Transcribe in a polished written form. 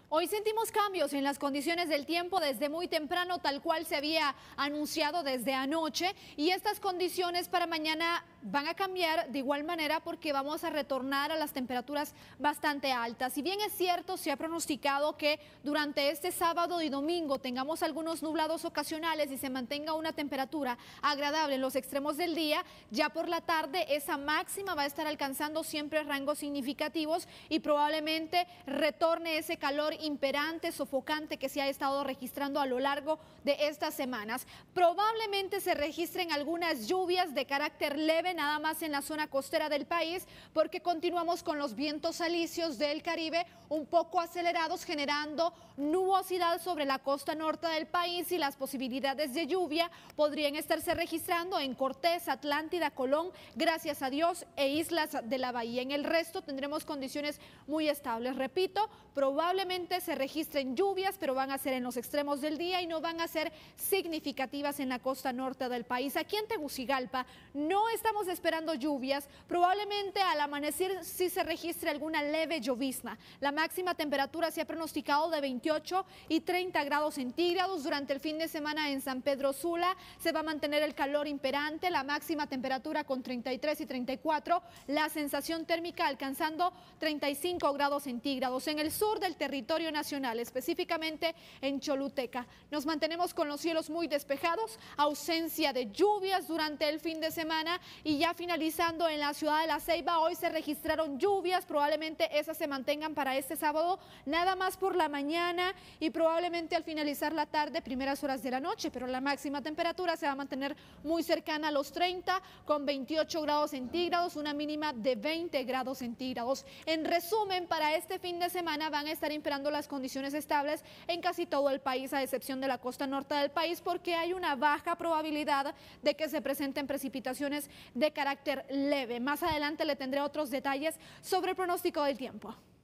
Hoy sentimos cambios en las condiciones del tiempo desde muy temprano, tal cual se había anunciado desde anoche, y estas condiciones para mañana van a cambiar de igual manera porque vamos a retornar a las temperaturas bastante altas. Si bien es cierto, se ha pronosticado que durante este sábado y domingo tengamos algunos nublados ocasionales y se mantenga una temperatura agradable en los extremos del día, ya por la tarde esa máxima va a estar alcanzando siempre rangos significativos y probablemente retorne ese calor imperante, sofocante que se ha estado registrando a lo largo de estas semanas. Probablemente se registren algunas lluvias de carácter leve nada más en la zona costera del país porque continuamos con los vientos alisios del Caribe un poco acelerados, generando nubosidad sobre la costa norte del país, y las posibilidades de lluvia podrían estarse registrando en Cortés, Atlántida, Colón, gracias a Dios, e islas de la bahía. En el resto tendremos condiciones muy estables. Repito, probablemente se registren lluvias, pero van a ser en los extremos del día y no van a ser significativas en la costa norte del país. Aquí en Tegucigalpa no estamos esperando lluvias, probablemente al amanecer sí se registre alguna leve llovizna. La máxima temperatura se ha pronosticado de 28 y 30 grados centígrados. Durante el fin de semana en San Pedro Sula se va a mantener el calor imperante, la máxima temperatura con 33 y 34, la sensación térmica alcanzando 35 grados centígrados. En el sur del territorio nacional, específicamente en Choluteca, nos mantenemos con los cielos muy despejados, ausencia de lluvias durante el fin de semana, y ya finalizando en la ciudad de La Ceiba, hoy se registraron lluvias, probablemente esas se mantengan para este sábado, nada más por la mañana y probablemente al finalizar la tarde, primeras horas de la noche, pero la máxima temperatura se va a mantener muy cercana a los 30 con 28 grados centígrados, una mínima de 20 grados centígrados. En resumen, para este fin de semana van a estar imperando las condiciones estables en casi todo el país, a excepción de la costa norte del país, porque hay una baja probabilidad de que se presenten precipitaciones de carácter leve. Más adelante le tendré otros detalles sobre el pronóstico del tiempo.